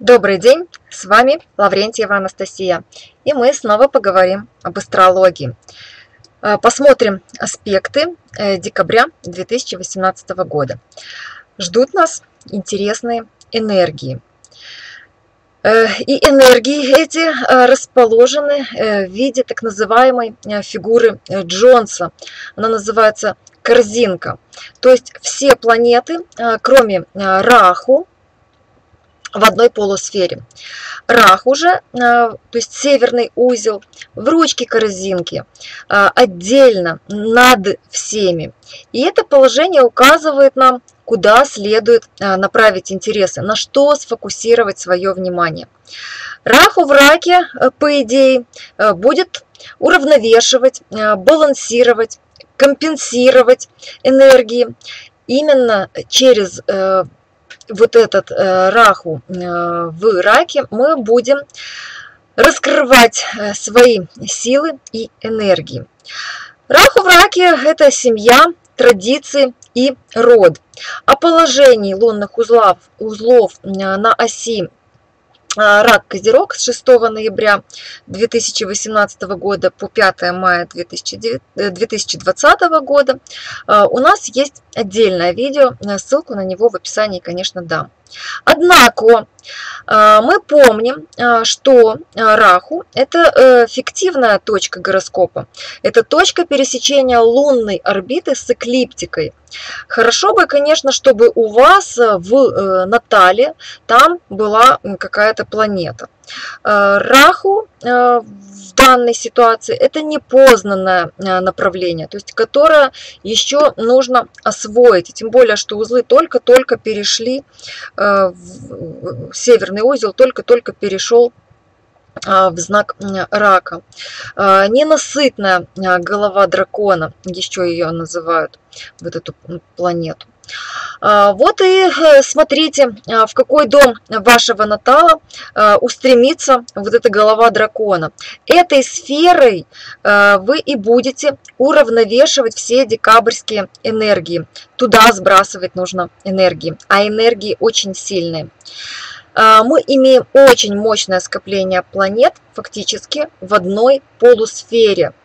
Добрый день, с вами Лаврентьева Анастасия, и мы снова поговорим об астрологии. Посмотрим аспекты декабря 2018 года. Ждут нас интересные энергии. И энергии эти расположены в виде так называемой фигуры Джонса. Она называется корзинка. То есть все планеты, кроме Раху, в одной полусфере. Раху же, то есть северный узел, в ручке корзинки, отдельно над всеми. И это положение указывает нам, куда следует направить интересы, на что сфокусировать свое внимание. Раху в раке, по идее, будет уравновешивать, балансировать, компенсировать энергии. Именно через вот этот Раху в раке мы будем раскрывать свои силы и энергии. Раху в раке – это семья, традиции и род. О положении лунных узлов на оси Рак-Козерог с 6 ноября 2018 года по 5 мая 2020 года у нас есть отдельное видео, ссылку на него в описании, конечно, дам. Однако мы помним, что Раху – это фиктивная точка гороскопа. Это точка пересечения лунной орбиты с эклиптикой. Хорошо бы, конечно, чтобы у вас в натале там была какая-то планета. Раху в данной ситуации это непознанное направление, то есть которое еще нужно освоить. И тем более, что узлы только-только перешли, северный узел только-только перешел в знак рака. Ненасытная голова дракона, еще ее называют, вот эту планету. Вот и смотрите, в какой дом вашего натала устремится вот эта голова дракона. Этой сферой вы и будете уравновешивать все декабрьские энергии. Туда сбрасывать нужно энергии, а энергии очень сильные. Мы имеем очень мощное скопление планет фактически в одной полусфере.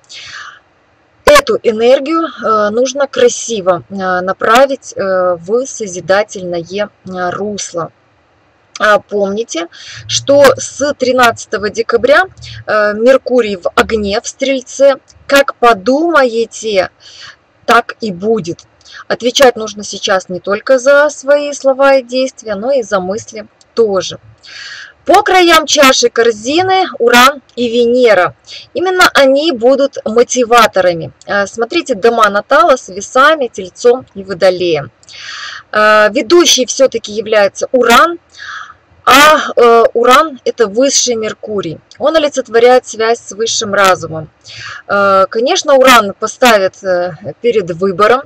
Эту энергию нужно красиво направить в созидательное русло. Помните, что с 13 декабря Меркурий в огне в Стрельце. Как подумаете, так и будет. Отвечать нужно сейчас не только за свои слова и действия, но и за мысли тоже. По краям чаши корзины Уран и Венера. Именно они будут мотиваторами. Смотрите, дома натала с весами, тельцом и водолеем. Ведущий все-таки является Уран, а Уран – это высший Меркурий. Он олицетворяет связь с высшим разумом. Конечно, Уран поставит перед выбором.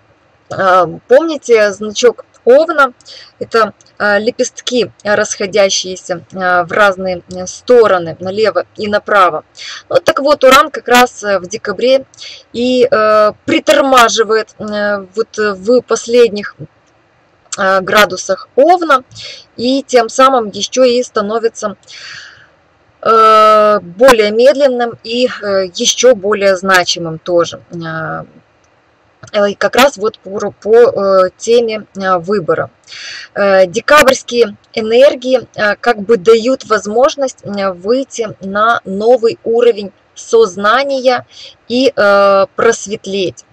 Помните значок Овна – это лепестки, расходящиеся в разные стороны, налево и направо. Вот так вот, Уран как раз в декабре и притормаживает вот в последних градусах Овна, и тем самым еще и становится более медленным и еще более значимым тоже. И как раз вот по теме выбора. Декабрьские энергии как бы дают возможность выйти на новый уровень сознания и просветлеть.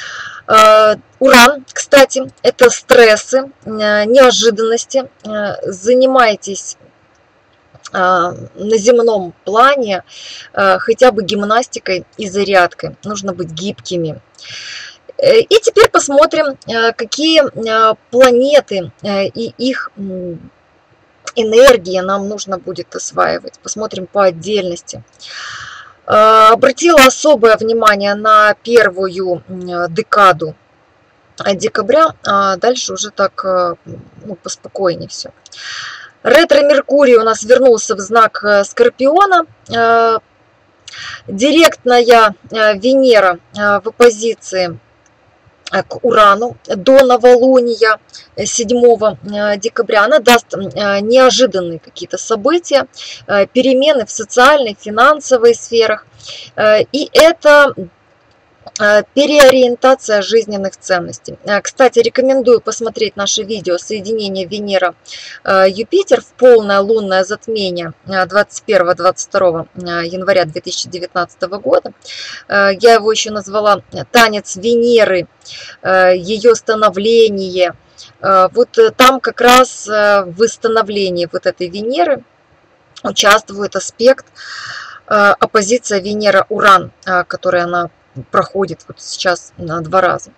Уран, кстати, это стрессы, неожиданности. Занимайтесь на земном плане хотя бы гимнастикой и зарядкой. Нужно быть гибкими. И теперь посмотрим, какие планеты и их энергии нам нужно будет осваивать. Посмотрим по отдельности. Обратила особое внимание на первую декаду декабря, а дальше уже так поспокойнее все. Ретро-Меркурий у нас вернулся в знак Скорпиона. Директная Венера в оппозиции к Урану до новолуния 7 декабря, она даст неожиданные какие-то события, перемены в социальной, финансовой сферах. И это переориентация жизненных ценностей. Кстати, рекомендую посмотреть наше видео «Соединение Венера-Юпитер» в полное лунное затмение 21-22 января 2019 года. Я его еще назвала «Танец Венеры», ее становление. Вот там как раз в восстановлении вот этой Венеры участвует аспект оппозиция Венера-Уран, который она проходит вот сейчас 2 раза.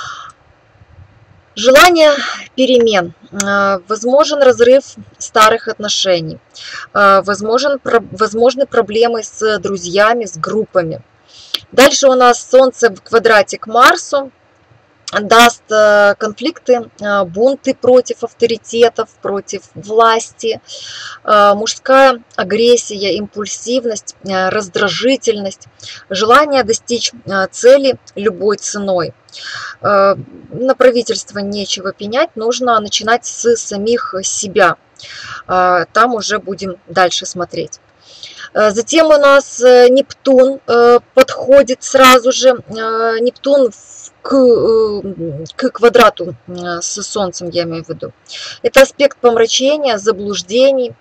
Желание перемен. Возможен разрыв старых отношений. Возможны проблемы с друзьями, с группами. Дальше у нас Солнце в квадрате к Марсу даст конфликты, бунты против авторитетов, против власти, мужская агрессия, импульсивность, раздражительность, желание достичь цели любой ценой. На правительство нечего пенять, нужно начинать с самих себя. Там уже будем дальше смотреть. Затем у нас Нептун подходит сразу же. Нептун к квадрату с Солнцем, я имею в виду. Это аспект помрачения, заблуждений,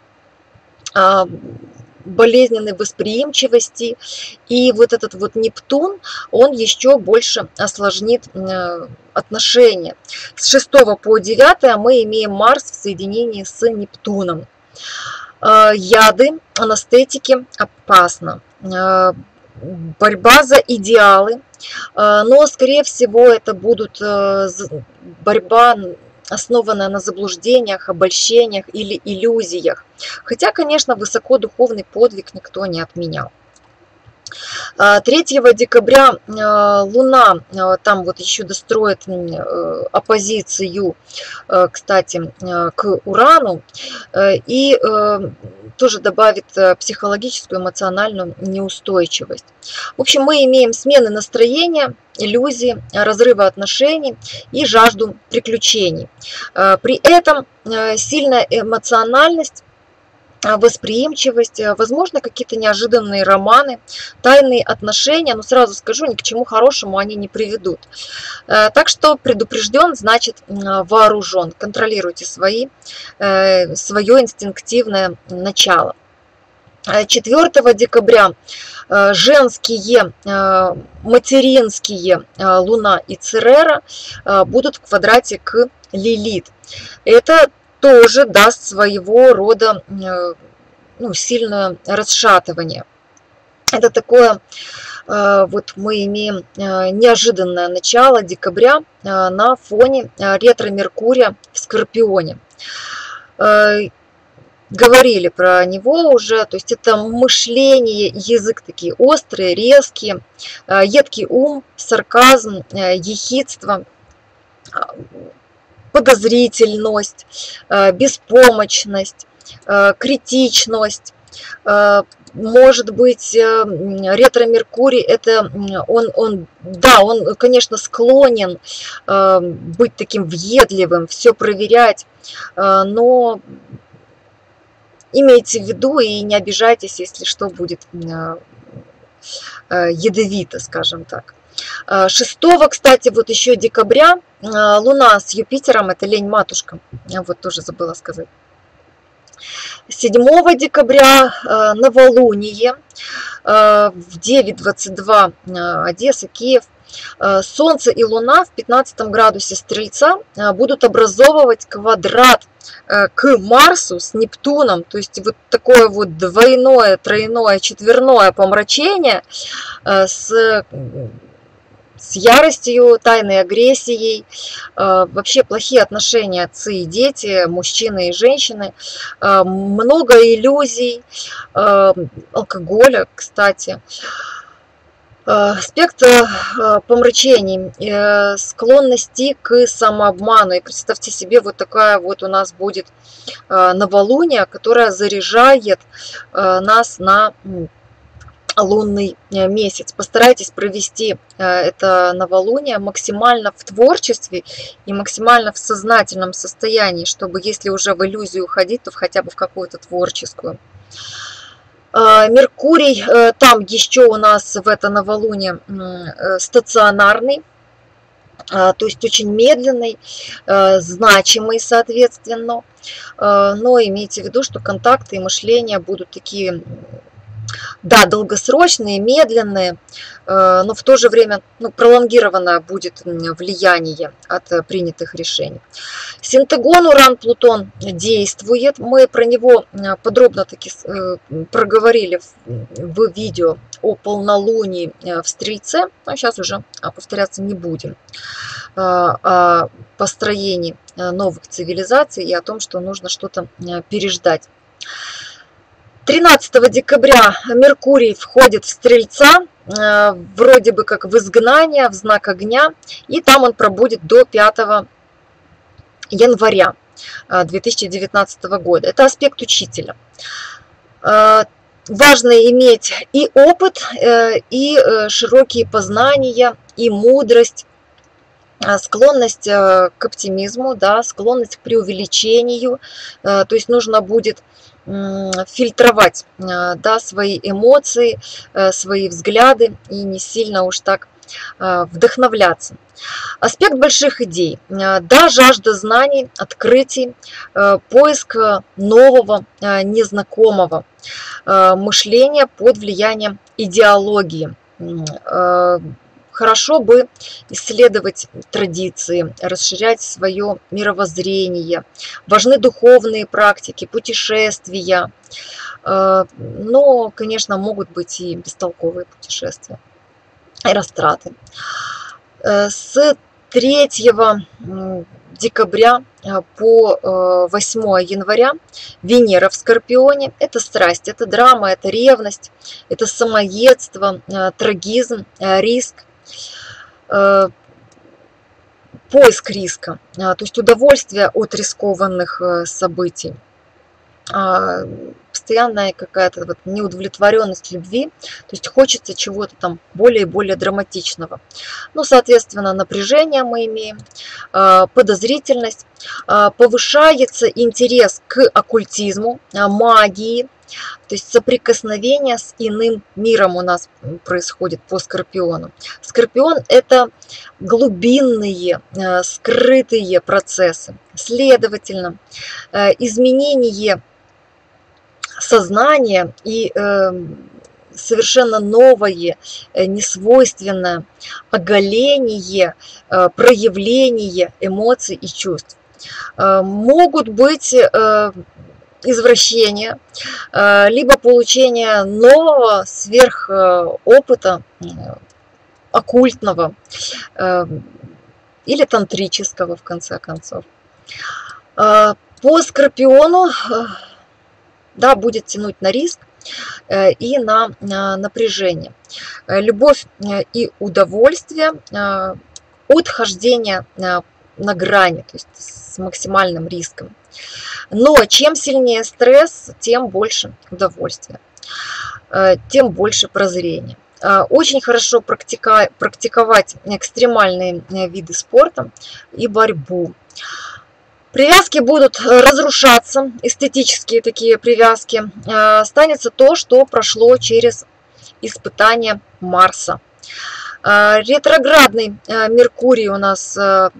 болезненной восприимчивости. И вот этот вот Нептун, он еще больше осложнит отношения. С 6 по 9 мы имеем Марс в соединении с Нептуном. Яды, анестетики опасно. Борьба за идеалы, но, скорее всего, это будут борьба, основанная на заблуждениях, обольщениях или иллюзиях. Хотя, конечно, высокодуховный подвиг никто не отменял. 3 декабря Луна там вот еще достроит оппозицию, кстати, к Урану, и тоже добавит психологическую, эмоциональную неустойчивость. В общем, мы имеем смены настроения, иллюзии, разрывы отношений и жажду приключений. При этом сильная эмоциональность, восприимчивость, возможно, какие-то неожиданные романы, тайные отношения, но сразу скажу, ни к чему хорошему они не приведут. Так что предупрежден, значит вооружен. Контролируйте свое инстинктивное начало. 4 декабря женские, материнские Луна и Церера будут в квадрате к Лилит. Это тоже даст своего рода сильное расшатывание. Это такое, вот мы имеем неожиданное начало декабря на фоне ретро-Меркурия в Скорпионе. Говорили про него уже, то есть это мышление, язык такие острые, резкие, едкий ум, сарказм, ехидство, подозрительность, беспомощность, критичность. Может быть, ретро-Меркурий, это он, конечно, склонен быть таким въедливым, все проверять, но имейте в виду и не обижайтесь, если что будет ядовито, скажем так. 6, кстати, вот еще декабря Луна с Юпитером, это лень-матушка, я вот тоже забыла сказать. 7 декабря новолуние в 9:22 Одесса, Киев. Солнце и Луна в 15 градусе Стрельца будут образовывать квадрат к Марсу с Нептуном, то есть вот такое вот двойное, тройное, четверное помрачение с яростью, тайной агрессией, вообще плохие отношения отцы и дети, мужчины и женщины, много иллюзий, алкоголя, кстати. Аспект помрачений, склонности к самообману. И представьте себе, вот такая вот у нас будет новолуние, которая заряжает нас на лунный месяц. Постарайтесь провести это новолуние максимально в творчестве и максимально в сознательном состоянии, чтобы, если уже в иллюзию уходить, то хотя бы в какую-то творческую. Меркурий там еще у нас в это новолуние стационарный, то есть очень медленный, значимый, соответственно. Но имейте в виду, что контакты и мышление будут такие, да, долгосрочные, медленные, но в то же время пролонгированное будет влияние от принятых решений. Синтегон Уран-Плутон действует. Мы про него подробно таки проговорили в видео о полнолунии в Стрельце. Но сейчас уже повторяться не будем. О построении новых цивилизаций и о том, что нужно что-то переждать. 13 декабря Меркурий входит в Стрельца, вроде бы как в изгнание, в знак огня, и там он пробудет до 5 января 2019 года. Это аспект учителя. Важно иметь и опыт, и широкие познания, и мудрость, склонность к оптимизму, да, склонность к преувеличению. То есть нужно будет фильтровать, да, свои эмоции, свои взгляды и не сильно уж так вдохновляться. Аспект больших идей, да, жажда знаний, открытий, поиск нового, незнакомого, мышления под влиянием идеологии. Хорошо бы исследовать традиции, расширять свое мировоззрение. Важны духовные практики, путешествия. Но, конечно, могут быть и бестолковые путешествия, и растраты. С 3 декабря по 8 января Венера в Скорпионе. Это страсть, это драма, это ревность, это самоедство, трагизм, риск. Поиск риска, то есть удовольствие от рискованных событий, постоянная какая-то вот неудовлетворенность любви, то есть хочется чего-то там более и более драматичного. Ну, соответственно, напряжение мы имеем, подозрительность, повышается интерес к оккультизму, магии. То есть соприкосновение с иным миром у нас происходит по Скорпиону. Скорпион – это глубинные, скрытые процессы. Следовательно, изменение сознания и совершенно новое, несвойственное оголение, проявление эмоций и чувств. Могут быть извращения, либо получение нового сверхопыта, оккультного или тантрического, в конце концов. По Скорпиону, да, будет тянуть на риск и на напряжение. Любовь и удовольствие от хождения на грани, то есть с максимальным риском. Но чем сильнее стресс, тем больше удовольствия, тем больше прозрения. Очень хорошо практиковать экстремальные виды спорта и борьбу. Привязки будут разрушаться, эстетические такие привязки. Останется то, что прошло через испытание Марса. Ретроградный Меркурий у нас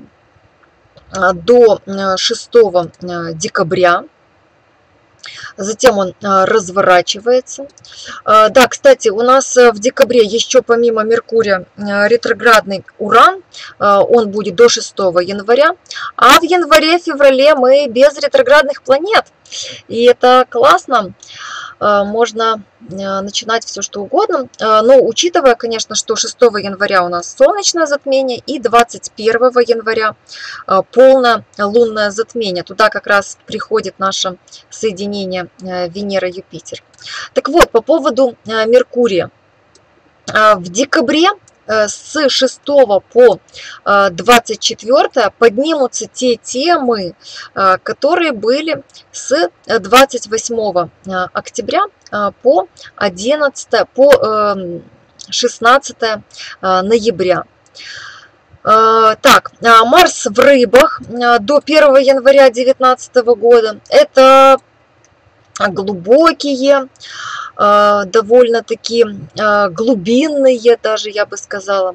до 6 декабря. Затем он разворачивается. Да, кстати, у нас в декабре еще помимо Меркурия ретроградный Уран. Он будет до 6 января. А в январе-феврале мы без ретроградных планет. И это классно. Можно начинать все что угодно. Но учитывая, конечно, что 6 января у нас солнечное затмение и 21 января полное лунное затмение. Туда как раз приходит наше соединение Венера-Юпитер. Так вот, по поводу Меркурия. В декабре с 6 по 24 поднимутся те темы, которые были с 28 октября по 16 ноября. Так, Марс в Рыбах до 1 января 2019 года. Это глубокие, довольно-таки глубинные, даже я бы сказала,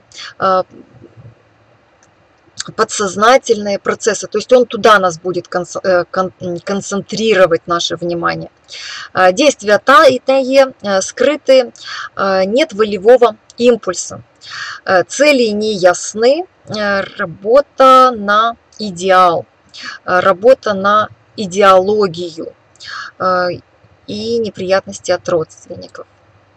подсознательные процессы. То есть он туда нас будет концентрировать наше внимание. Действия тайные, скрытые, нет волевого импульса. Цели не ясны, работа на идеал, работа на идеологию и неприятности от родственников.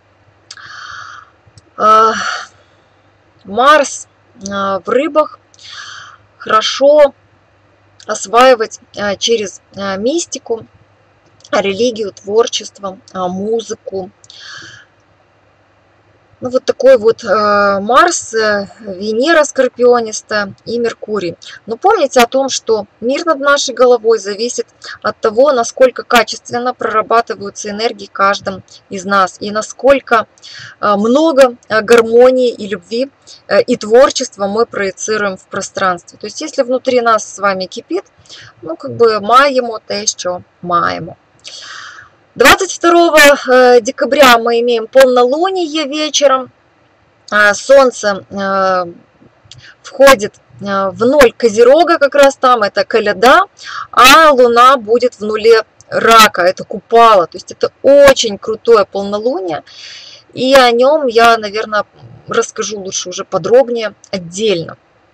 Марс в Рыбах хорошо осваивать через мистику, религию, творчество, музыку. Ну, вот такой вот Марс, Венера скорпионистая и Меркурий. Но помните о том, что мир над нашей головой зависит от того, насколько качественно прорабатываются энергии каждым из нас. И насколько много гармонии и любви и творчества мы проецируем в пространстве. То есть, если внутри нас с вами кипит, ну, как бы маємо те, що маємо. 22 декабря мы имеем полнолуние вечером. Солнце входит в 0 Козерога, как раз там, это Коляда, а Луна будет в нуле Рака, это Купала. То есть это очень крутое полнолуние, и о нем я, наверное, расскажу лучше уже подробнее отдельно.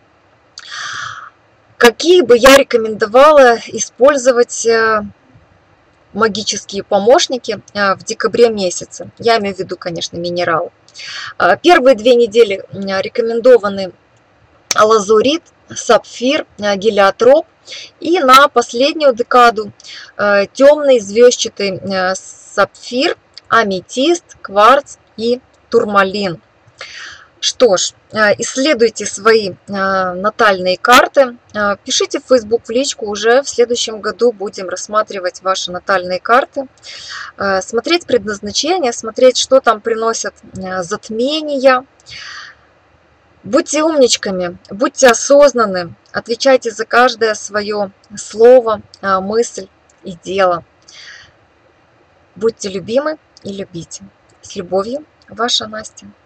Какие бы я рекомендовала использовать магические помощники в декабре месяце? Я имею в виду, конечно, минералы. Первые 2 недели рекомендованы лазурит, сапфир, гелиотроп. И на последнюю декаду темный звездчатый сапфир, аметист, кварц и турмалин. Что ж, исследуйте свои натальные карты, пишите в Facebook в личку, уже в следующем году будем рассматривать ваши натальные карты, смотреть предназначение, смотреть, что там приносят затмения. Будьте умничками, будьте осознанны, отвечайте за каждое свое слово, мысль и дело. Будьте любимы и любите. С любовью, ваша Настя.